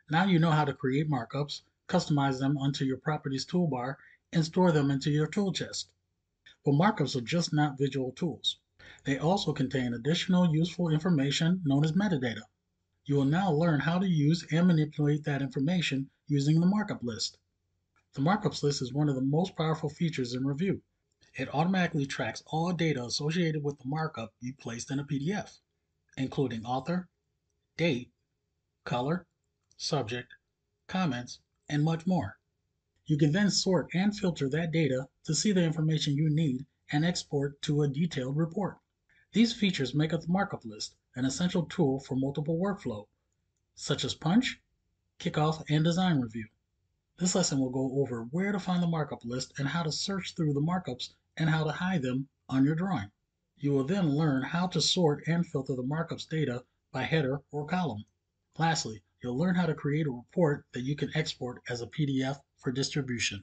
Now you know how to create markups, customize them onto your properties toolbar, and store them into your tool chest. But markups are just not visual tools. They also contain additional useful information known as metadata. You will now learn how to use and manipulate that information using the markup list. The markups list is one of the most powerful features in Revu. It automatically tracks all data associated with the markup you placed in a PDF, including author, date, color, subject, comments, and much more. You can then sort and filter that data to see the information you need and export to a detailed report. These features make up the markup list, an essential tool for multiple workflow, such as punch, kickoff, and design review. This lesson will go over where to find the markup list and how to search through the markups and how to hide them on your drawing. You will then learn how to sort and filter the markups data by header or column. Lastly, you'll learn how to create a report that you can export as a PDF for distribution.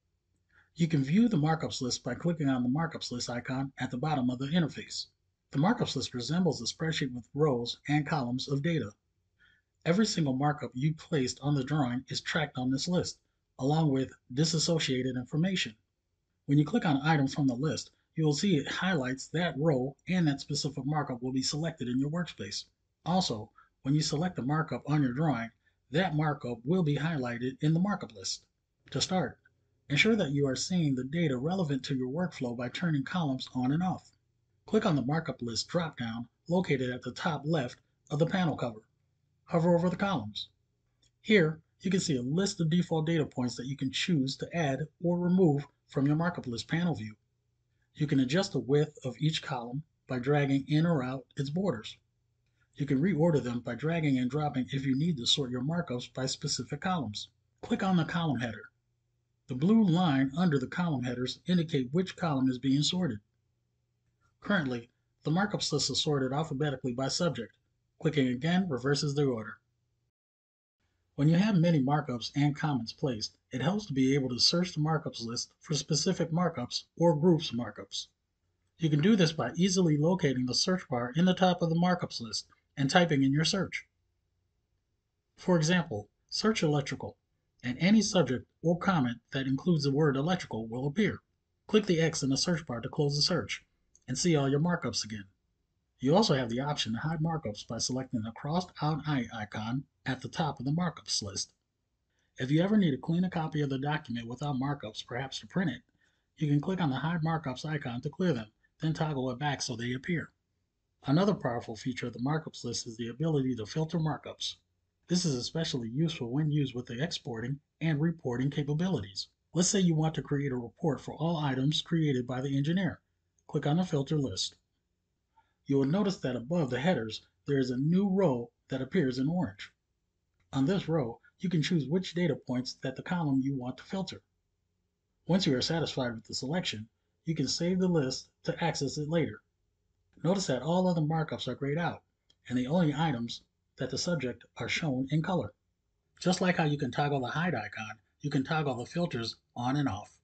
You can view the markups list by clicking on the markups list icon at the bottom of the interface. The markups list resembles a spreadsheet with rows and columns of data. Every single markup you placed on the drawing is tracked on this list, along with disassociated information. When you click on items from the list, you will see it highlights that row and that specific markup will be selected in your workspace. Also, when you select the markup on your drawing, that markup will be highlighted in the markup list. To start, ensure that you are seeing the data relevant to your workflow by turning columns on and off. Click on the Markup List drop-down located at the top left of the panel cover. Hover over the columns. Here, you can see a list of default data points that you can choose to add or remove from your Markup List panel view. You can adjust the width of each column by dragging in or out its borders. You can reorder them by dragging and dropping if you need to sort your markups by specific columns. Click on the column header. The blue line under the column headers indicate which column is being sorted. Currently, the markups list is sorted alphabetically by subject. Clicking again reverses the order. When you have many markups and comments placed, it helps to be able to search the markups list for specific markups or groups of markups. You can do this by easily locating the search bar in the top of the markups list and typing in your search. For example, search electrical, and any subject or comment that includes the word electrical will appear. Click the X in the search bar to close the search and see all your markups again. You also have the option to hide markups by selecting the crossed out eye icon at the top of the markups list. If you ever need to clean a copy of the document without markups, perhaps to print it, you can click on the hide markups icon to clear them, then toggle it back so they appear. Another powerful feature of the markups list is the ability to filter markups. This is especially useful when used with the exporting and reporting capabilities. Let's say you want to create a report for all items created by the engineer. Click on the filter list. You will notice that above the headers, there is a new row that appears in orange. On this row, you can choose which data points that the column you want to filter. Once you are satisfied with the selection, you can save the list to access it later. Notice that all other markups are grayed out, and the only items that the subject are shown in color. Just like how you can toggle the hide icon, you can toggle the filters on and off.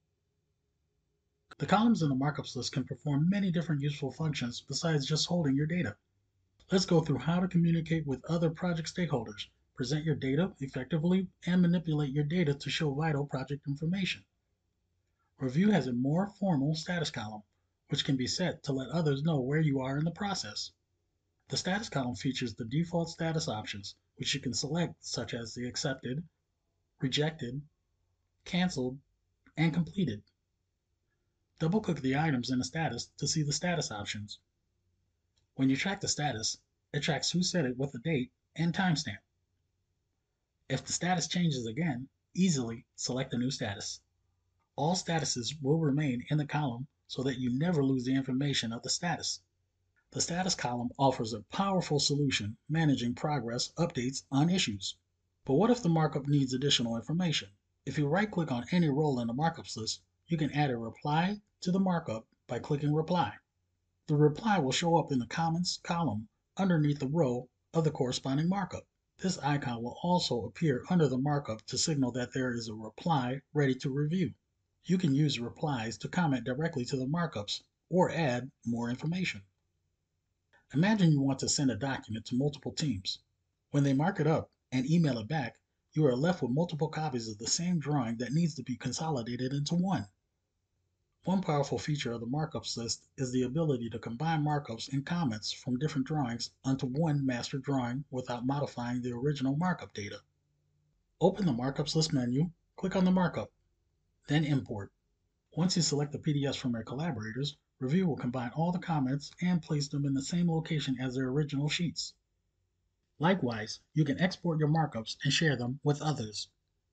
The columns in the markups list can perform many different useful functions besides just holding your data. Let's go through how to communicate with other project stakeholders, present your data effectively, and manipulate your data to show vital project information. Revu has a more formal status column, which can be set to let others know where you are in the process. The status column features the default status options, which you can select, such as the accepted, rejected, canceled, and completed. Double-click the items in the status to see the status options. When you track the status, it tracks who set it with a date and timestamp. If the status changes again, easily select a new status. All statuses will remain in the column so that you never lose the information of the status. The status column offers a powerful solution managing progress updates on issues. But what if the markup needs additional information? If you right-click on any role in the markups list, you can add a reply to the markup by clicking Reply. The reply will show up in the Comments column underneath the row of the corresponding markup. This icon will also appear under the markup to signal that there is a reply ready to review. You can use replies to comment directly to the markups or add more information. Imagine you want to send a document to multiple teams. When they mark it up and email it back, you are left with multiple copies of the same drawing that needs to be consolidated into one. One powerful feature of the Markups list is the ability to combine markups and comments from different drawings onto one master drawing without modifying the original markup data. Open the Markups list menu, click on the markup, then import. Once you select the PDFs from your collaborators, Revu will combine all the comments and place them in the same location as their original sheets. Likewise, you can export your markups and share them with others.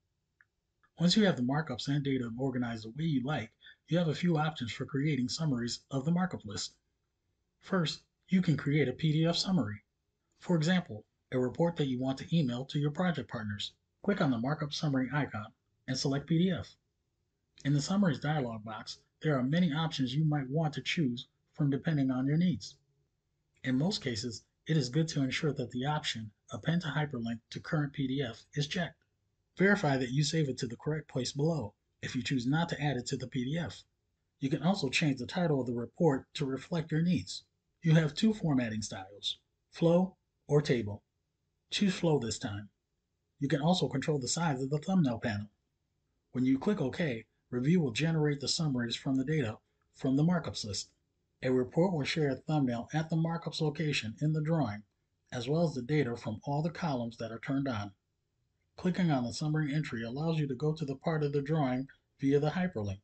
Once you have the markups and data organized the way you like, you have a few options for creating summaries of the markup list. First, you can create a PDF summary. For example, a report that you want to email to your project partners. Click on the markup summary icon and select PDF. In the Summaries dialog box, there are many options you might want to choose from depending on your needs. In most cases, it is good to ensure that the option Append to Hyperlink to Current PDF is checked. Verify that you save it to the correct place below if you choose not to add it to the PDF. You can also change the title of the report to reflect your needs. You have two formatting styles, Flow or Table. Choose Flow this time. You can also control the size of the thumbnail panel. When you click OK, Revu will generate the summaries from the data from the markups list. A report will share a thumbnail at the markups location in the drawing, as well as the data from all the columns that are turned on. Clicking on the summary entry allows you to go to the part of the drawing via the hyperlink.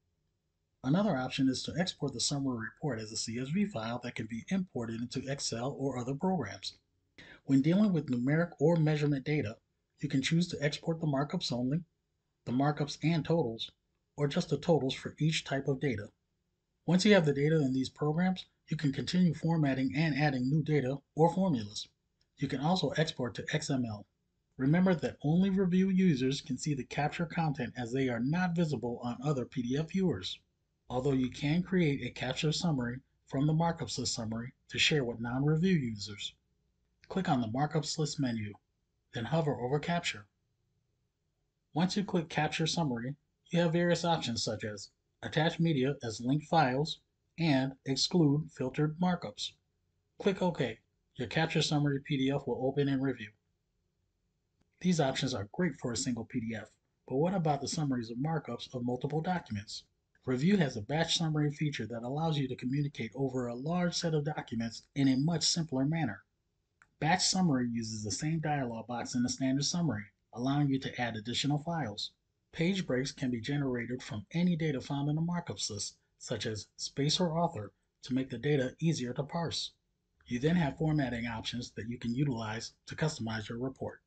Another option is to export the summary report as a CSV file that can be imported into Excel or other programs. When dealing with numeric or measurement data, you can choose to export the markups only, the markups and totals, or just the totals for each type of data. Once you have the data in these programs, you can continue formatting and adding new data or formulas. You can also export to XML. Remember that only Revu users can see the captured content as they are not visible on other PDF viewers. Although you can create a capture summary from the Markups List summary to share with non-Revu users. Click on the Markups List menu, then hover over Capture. Once you click Capture Summary, you have various options such as Attach Media as linked files and Exclude filtered markups. Click OK. Your Capture Summary PDF will open in Revu. These options are great for a single PDF, but what about the summaries of markups of multiple documents? Revu has a batch summary feature that allows you to communicate over a large set of documents in a much simpler manner. Batch summary uses the same dialog box in the standard summary, allowing you to add additional files. Page breaks can be generated from any data found in the markups list, such as space or author, to make the data easier to parse. You then have formatting options that you can utilize to customize your report.